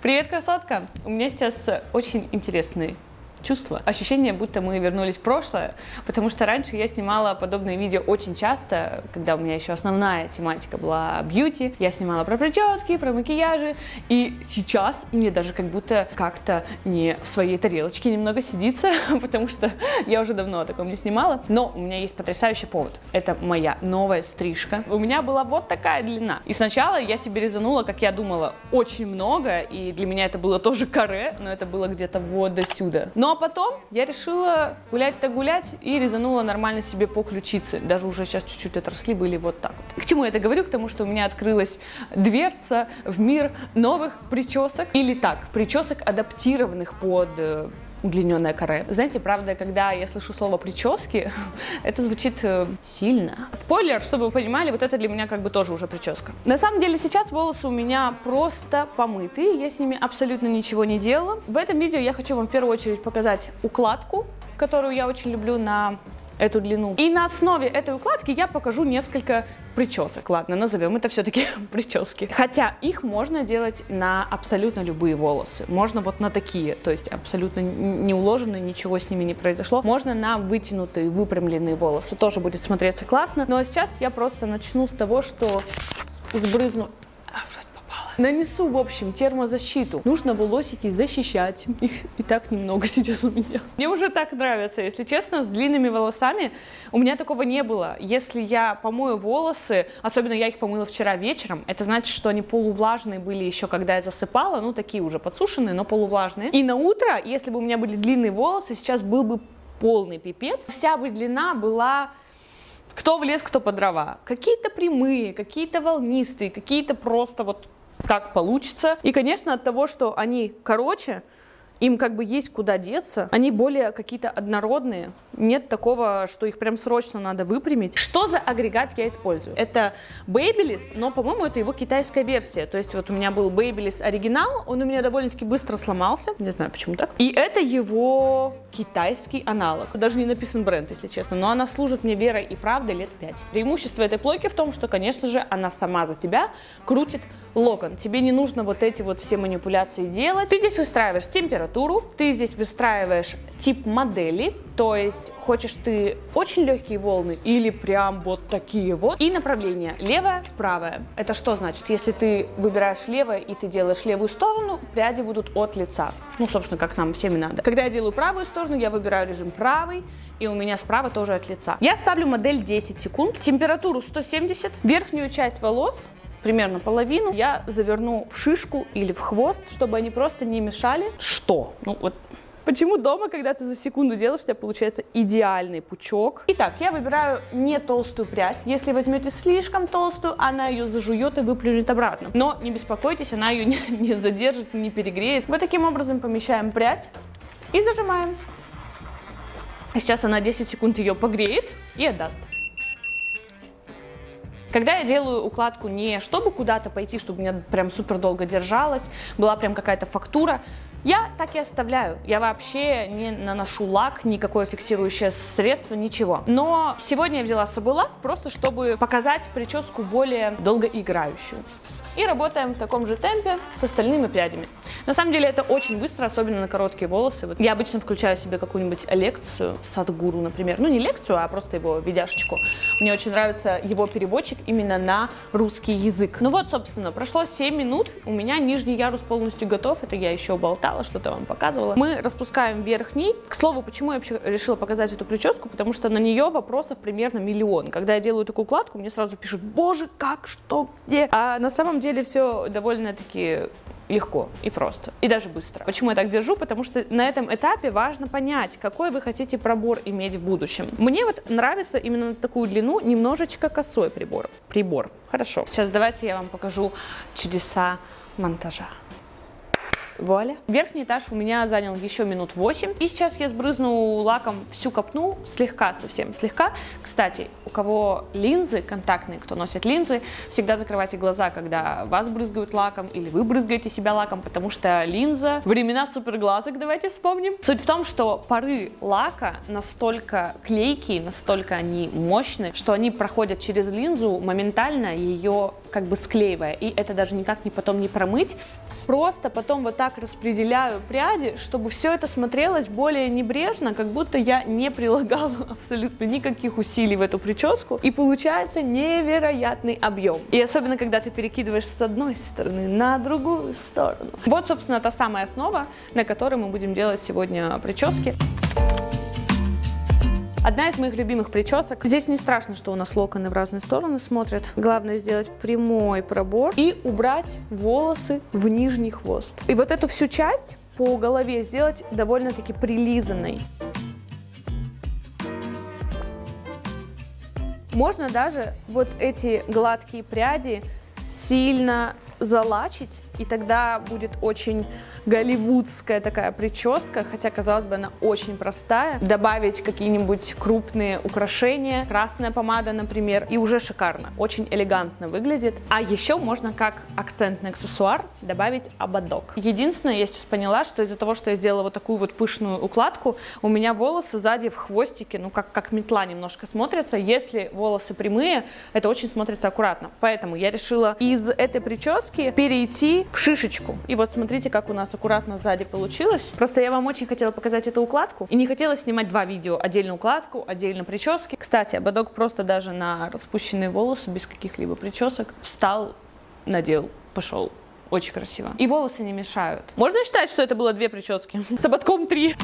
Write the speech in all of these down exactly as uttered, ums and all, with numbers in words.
Привет, красотка! У меня сейчас очень интересный чувство, ощущение, будто мы вернулись в прошлое, потому что раньше я снимала подобные видео очень часто, когда у меня еще основная тематика была бьюти, я снимала про прически, про макияжи, и сейчас мне даже как будто как-то не в своей тарелочке немного сидится, потому что я уже давно о таком не снимала, но у меня есть потрясающий повод, это моя новая стрижка. У меня была вот такая длина, и сначала я себе резанула, как я думала, очень много, и для меня это было тоже каре, но это было где-то вот до сюда. Но А потом я решила гулять-то гулять и резанула нормально себе по ключице. Даже уже сейчас чуть-чуть отросли, были вот так вот. К чему я это говорю? К тому, что у меня открылась дверца в мир новых причесок. Или так, причесок, адаптированных под удлиненное каре. Знаете, правда, когда я слышу слово прически, это звучит э, сильно. Спойлер, чтобы вы понимали, вот это для меня как бы тоже уже прическа. На самом деле сейчас волосы у меня просто помытые, я с ними абсолютно ничего не делала. В этом видео я хочу вам в первую очередь показать укладку, которую я очень люблю на эту длину. И на основе этой укладки я покажу несколько причесок. Ладно, назовем это все-таки прически. Хотя их можно делать на абсолютно любые волосы. Можно вот на такие, то есть абсолютно не уложенные, ничего с ними не произошло. Можно на вытянутые, выпрямленные волосы. Тоже будет смотреться классно. Но сейчас я просто начну с того, что сбрызну... Нанесу, в общем, термозащиту. Нужно волосики защищать. Их и так немного сейчас у меня. Мне уже так нравится, если честно, с длинными волосами. У меня такого не было. Если я помою волосы, особенно я их помыла вчера вечером, это значит, что они полувлажные были еще, когда я засыпала. Ну, такие уже подсушенные, но полувлажные. И на утро, если бы у меня были длинные волосы, сейчас был бы полный пипец. Вся бы длина была... Кто в лес, кто по дрова. Какие-то прямые, какие-то волнистые, какие-то просто вот... как получится. И, конечно, от того, что они короче, им как бы есть куда деться, они более какие-то однородные. Нет такого, что их прям срочно надо выпрямить. Что за агрегат я использую? Это Babyliss, но, по-моему, это его китайская версия. То есть вот у меня был Babyliss оригинал, он у меня довольно-таки быстро сломался. Не знаю, почему так. И это его китайский аналог. Даже не написан бренд, если честно, но она служит мне верой и правдой лет пять. Преимущество этой плойки в том, что, конечно же, она сама за тебя крутит локон. Тебе не нужно вот эти вот все манипуляции делать. Ты здесь выстраиваешь температуру, ты здесь выстраиваешь тип модели, то есть хочешь ты очень легкие волны или прям вот такие вот. И направление левое, правое. Это что значит? Если ты выбираешь левое и ты делаешь левую сторону, пряди будут от лица. Ну, собственно, как нам всем и надо. Когда я делаю правую сторону, я выбираю режим правый, и у меня справа тоже от лица. Я ставлю модель десять секунд, температуру сто семьдесят, верхнюю часть волос, примерно половину, я заверну в шишку или в хвост, чтобы они просто не мешали. Что? Ну вот... Почему дома, когда ты за секунду делаешь, у тебя получается идеальный пучок? Итак, я выбираю не толстую прядь. Если возьмете слишком толстую, она ее зажует и выплюнет обратно. Но не беспокойтесь, она ее не, не задержит и не перегреет. Вот таким образом помещаем прядь и зажимаем. Сейчас она десять секунд ее погреет и отдаст. Когда я делаю укладку не чтобы куда-то пойти, чтобы у меня прям супер долго держалась, была прям какая-то фактура, я так и оставляю. Я вообще не наношу лак, никакое фиксирующее средство, ничего. Но сегодня я взяла с собой лак, просто чтобы показать прическу более долгоиграющую. И работаем в таком же темпе с остальными прядями. На самом деле это очень быстро, особенно на короткие волосы. Вот я обычно включаю себе какую-нибудь лекцию, Садхгуру, например. Ну не лекцию, а просто его видяшечку. Мне очень нравится его переводчик именно на русский язык. Ну вот, собственно, прошло семь минут. У меня нижний ярус полностью готов. Это я еще болтала, что-то вам показывала. Мы распускаем верхний. К слову, почему я вообще решила показать эту прическу? Потому что на нее вопросов примерно миллион. Когда я делаю такую укладку, мне сразу пишут: боже, как, что, где? А на самом деле все довольно-таки легко и просто, и даже быстро. Почему я так держу? Потому что на этом этапе важно понять, какой вы хотите пробор иметь в будущем. Мне вот нравится именно на такую длину немножечко косой прибор. Прибор. Хорошо. Сейчас давайте я вам покажу чудеса монтажа. Вуаля. Верхний этаж у меня занял еще минут восемь. И сейчас я сбрызну лаком всю копну, слегка, совсем слегка. Кстати, у кого линзы контактные, кто носит линзы, всегда закрывайте глаза, когда вас брызгают лаком или вы брызгаете себя лаком, потому что линза, времена суперглазок, давайте вспомним. Суть в том, что пары лака настолько клейкие, настолько они мощные, что они проходят через линзу, моментально ее как бы склеивая, и это даже никак не потом не промыть. Просто потом вот так распределяю пряди, чтобы все это смотрелось более небрежно, как будто я не прилагала абсолютно никаких усилий в эту прическу, и получается невероятный объем. И особенно, когда ты перекидываешь с одной стороны на другую сторону. Вот, собственно, та самая основа, на которой мы будем делать сегодня прически. Одна из моих любимых причесок. Здесь не страшно, что у нас локоны в разные стороны смотрят. Главное сделать прямой пробор и убрать волосы в нижний хвост. И вот эту всю часть по голове сделать довольно-таки прилизанной. Можно даже вот эти гладкие пряди сильно залачить, и тогда будет очень голливудская такая прическа, хотя, казалось бы, она очень простая. Добавить какие-нибудь крупные украшения, красная помада, например, и уже шикарно, очень элегантно выглядит. А еще можно как акцентный аксессуар добавить ободок. Единственное, я сейчас поняла, что из-за того, что я сделала вот такую вот пышную укладку, у меня волосы сзади в хвостике, ну как, как метла немножко смотрятся. Если волосы прямые, это очень смотрится аккуратно. Поэтому я решила из этой прически перейти в шишечку. И вот смотрите, как у нас аккуратно сзади получилось. Просто я вам очень хотела показать эту укладку и не хотела снимать два видео. Отдельно укладку, отдельно прически. Кстати, ободок просто даже на распущенные волосы, без каких-либо причесок, встал, надел, пошел. Очень красиво. И волосы не мешают. Можно считать, что это было две прически? С ободком три.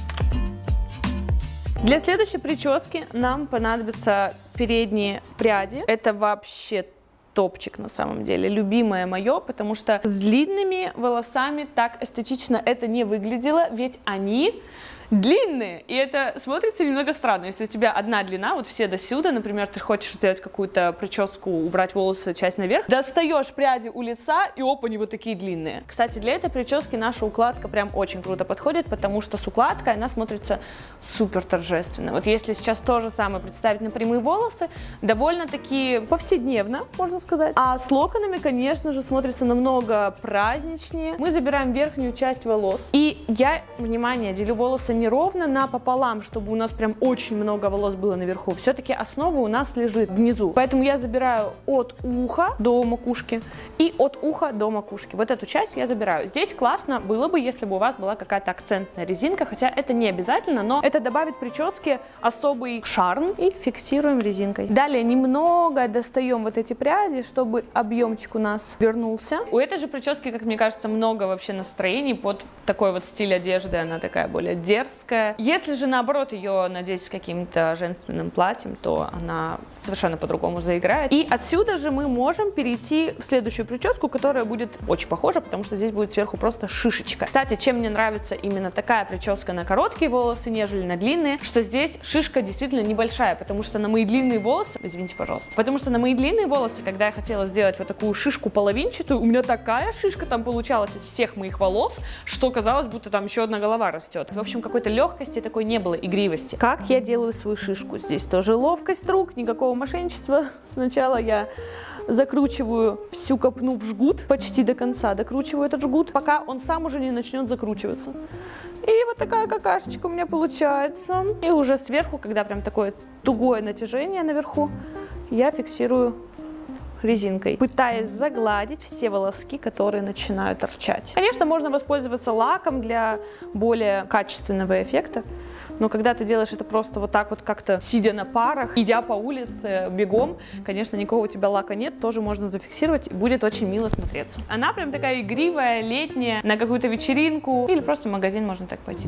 Для следующей прически нам понадобятся передние пряди. Это вообще топчик на самом деле, любимое мое, потому что с длинными волосами так эстетично это не выглядело, ведь они длинные, и это смотрится немного странно. Если у тебя одна длина, вот все до сюда, например, ты хочешь сделать какую-то прическу, убрать волосы, часть наверх, достаешь пряди у лица, и оп, они вот такие длинные. Кстати, для этой прически наша укладка прям очень круто подходит, потому что с укладкой она смотрится супер торжественно. Вот если сейчас то же самое представить на прямые волосы, довольно-таки повседневно, можно сказать. А с локонами, конечно же, смотрится намного праздничнее. Мы забираем верхнюю часть волос, и я, внимание, делю волосы не ровно напополам, чтобы у нас прям очень много волос было наверху. Все-таки основа у нас лежит внизу. Поэтому я забираю от уха до макушки и от уха до макушки. Вот эту часть я забираю. Здесь классно было бы, если бы у вас была какая-то акцентная резинка, хотя это не обязательно, но это добавит прическе особый шарм, и фиксируем резинкой. Далее немного достаем вот эти пряди, чтобы объемчик у нас вернулся. У этой же прически, как мне кажется, много вообще настроений под такой вот стиль одежды. Она такая более дерзкая. Если же наоборот ее надеть с каким-то женственным платьем, то она совершенно по-другому заиграет. И отсюда же мы можем перейти в следующую прическу, которая будет очень похожа, потому что здесь будет сверху просто шишечка. Кстати, чем мне нравится именно такая прическа на короткие волосы, нежели на длинные, что здесь шишка действительно небольшая, потому что на мои длинные волосы, извините, пожалуйста, потому что на мои длинные волосы, когда я хотела сделать вот такую шишку половинчатую, у меня такая шишка там получалась из всех моих волос, что казалось, будто там еще одна голова растет. В общем, какой-то легкости такой не было, игривости. Как я делаю свою шишку? Здесь тоже ловкость рук, никакого мошенничества. Сначала я закручиваю всю копну в жгут, почти до конца докручиваю этот жгут, пока он сам уже не начнет закручиваться. И вот такая какашечка у меня получается. И уже сверху, когда прям такое тугое натяжение наверху, я фиксирую резинкой, пытаясь загладить все волоски, которые начинают торчать. Конечно, можно воспользоваться лаком для более качественного эффекта, но когда ты делаешь это просто вот так вот как-то сидя на парах, идя по улице бегом, конечно, никакого у тебя лака нет, тоже можно зафиксировать, и будет очень мило смотреться. Она прям такая игривая, летняя, на какую-то вечеринку или просто в магазин можно так пойти.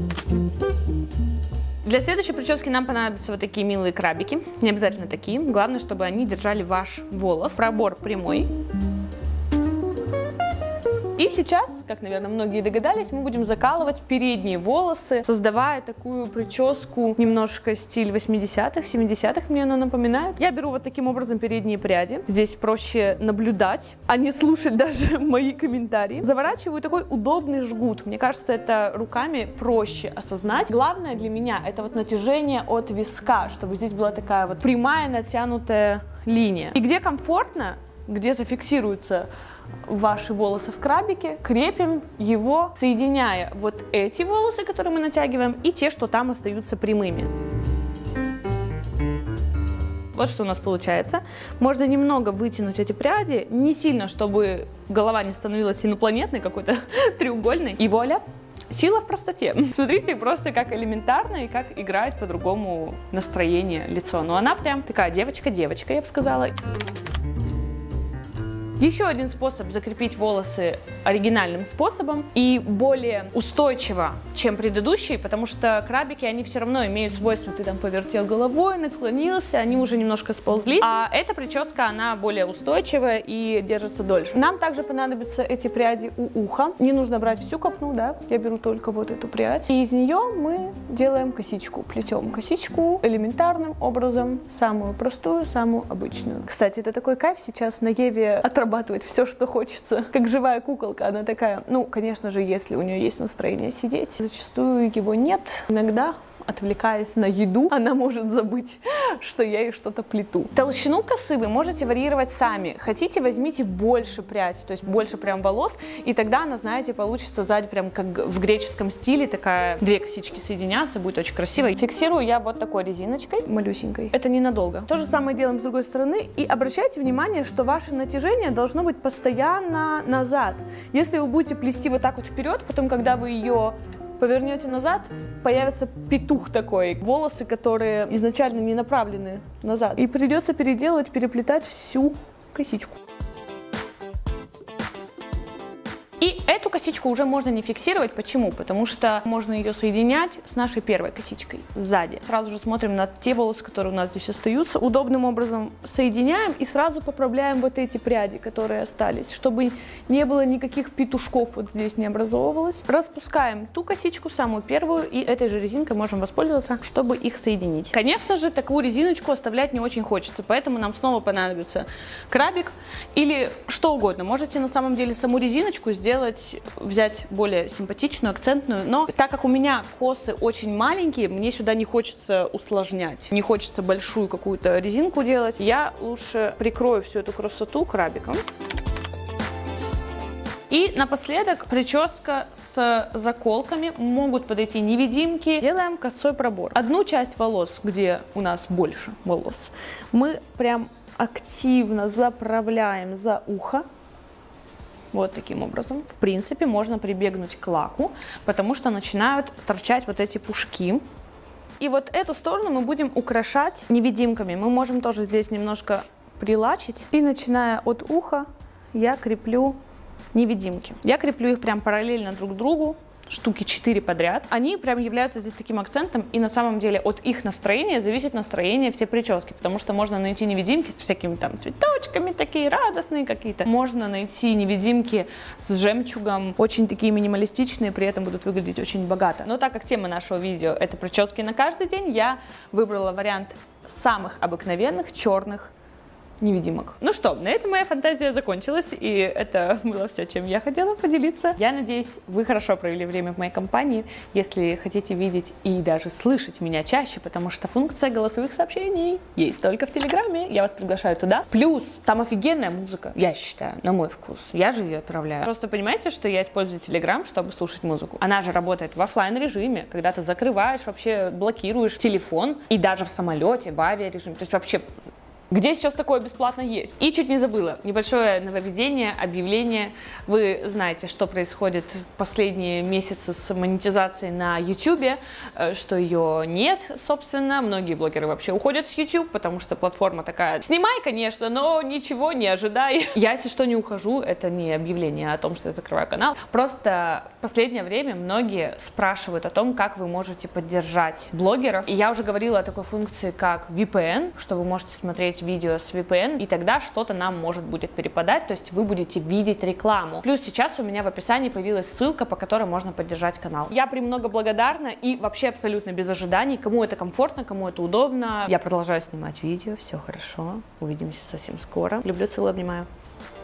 Для следующей прически нам понадобятся вот такие милые крабики. Не обязательно такие. Главное, чтобы они держали ваш волос. Пробор прямой. И сейчас, как, наверное, многие догадались, мы будем закалывать передние волосы, создавая такую прическу немножко стиль восьмидесятых, семидесятых, мне она напоминает. Я беру вот таким образом передние пряди. Здесь проще наблюдать, а не слушать даже мои комментарии. Заворачиваю такой удобный жгут. Мне кажется, это руками проще осознать. Главное для меня это вот натяжение от виска, чтобы здесь была такая вот прямая натянутая линия. И где комфортно, где зафиксируется ваши волосы в крабике, крепим его, соединяя вот эти волосы, которые мы натягиваем, и те, что там остаются прямыми. Вот что у нас получается. Можно немного вытянуть эти пряди, не сильно, чтобы голова не становилась инопланетной, какой-то треугольной. И вуаля! Сила в простоте. Смотрите, просто как элементарно и как играет по-другому настроение лицо. Но она прям такая девочка-девочка, я бы сказала. Еще один способ закрепить волосы оригинальным способом и более устойчиво, чем предыдущий, потому что крабики, они все равно имеют свойство, ты там повертел головой, наклонился, они уже немножко сползли, а эта прическа, она более устойчивая и держится дольше. Нам также понадобятся эти пряди у уха. Не нужно брать всю копну, да, я беру только вот эту прядь. И из нее мы делаем косичку, плетем косичку элементарным образом, самую простую, самую обычную. Кстати, это такой кайф сейчас на Еве отрабатывать все, что хочется, как живая куколка. Она такая, ну, конечно же, если у нее есть настроение сидеть. Зачастую его нет. Иногда, отвлекаясь на еду, она может забыть, что я ей что-то плету. Толщину косы вы можете варьировать сами. Хотите, возьмите больше прядь, то есть больше прям волос, и тогда она, знаете, получится сзади прям как в греческом стиле, такая две косички соединятся, будет очень красиво. Фиксирую я вот такой резиночкой, малюсенькой. Это ненадолго. То же самое делаем с другой стороны, и обращайте внимание, что ваше натяжение должно быть постоянно назад. Если вы будете плести вот так вот вперед, потом, когда вы ее повернете назад, появится петух такой, волосы, которые изначально не направлены назад. И придется переделывать, переплетать всю косичку. И эту косичку уже можно не фиксировать. Почему? Потому что можно ее соединять с нашей первой косичкой сзади. Сразу же смотрим на те волосы, которые у нас здесь остаются. Удобным образом соединяем и сразу поправляем вот эти пряди, которые остались, чтобы не было никаких петушков вот здесь не образовывалось. Распускаем ту косичку, самую первую, и этой же резинкой можем воспользоваться, чтобы их соединить. Конечно же, такую резиночку оставлять не очень хочется, поэтому нам снова понадобится крабик или что угодно. Можете на самом деле саму резиночку сделать Сделать, взять более симпатичную, акцентную, но так как у меня косы очень маленькие, мне сюда не хочется усложнять, не хочется большую какую-то резинку делать, я лучше прикрою всю эту красоту крабиком. И напоследок прическа с заколками, могут подойти невидимки. Делаем косой пробор. Одну часть волос, где у нас больше волос, мы прям активно заправляем за ухо. Вот таким образом. В принципе, можно прибегнуть к лаку, потому что начинают торчать вот эти пушки. И вот эту сторону мы будем украшать невидимками. Мы можем тоже здесь немножко прилачить. И начиная от уха, я креплю невидимки. Я креплю их прям параллельно друг другу. Штуки четыре подряд. Они прям являются здесь таким акцентом, и на самом деле от их настроения зависит настроение всей прически, потому что можно найти невидимки с всякими там цветочками, такие радостные какие-то. Можно найти невидимки с жемчугом, очень такие минималистичные, при этом будут выглядеть очень богато. Но так как тема нашего видео это прически на каждый день, я выбрала вариант самых обыкновенных черных невидимок. Ну что, на этом моя фантазия закончилась, и это было все, чем я хотела поделиться. Я надеюсь, вы хорошо провели время в моей компании. Если хотите видеть и даже слышать меня чаще, потому что функция голосовых сообщений есть только в Телеграме, я вас приглашаю туда. Плюс, там офигенная музыка, я считаю, на мой вкус. Я же ее отправляю. Просто понимаете, что я использую Телеграм, чтобы слушать музыку. Она же работает в офлайн режиме, когда ты закрываешь, вообще блокируешь телефон, и даже в самолете, в авиарежиме. То есть вообще... Где сейчас такое бесплатно есть? И чуть не забыла. Небольшое нововведение, объявление. Вы знаете, что происходит в последние месяцы с монетизацией на YouTube, что ее нет, собственно. Многие блогеры вообще уходят с YouTube, потому что платформа такая: снимай, конечно, но ничего не ожидай. Я, если что, не ухожу. Это не объявление о том, что я закрываю канал. Просто в последнее время многие спрашивают о том, как вы можете поддержать блогеров. И я уже говорила о такой функции, как ви пи эн, что вы можете смотреть видео с ви пи эн, и тогда что-то нам может будет перепадать, то есть вы будете видеть рекламу. Плюс сейчас у меня в описании появилась ссылка, по которой можно поддержать канал. Я премного благодарна и вообще абсолютно без ожиданий. Кому это комфортно, кому это удобно. Я продолжаю снимать видео, все хорошо. Увидимся совсем скоро. Люблю, целую, обнимаю.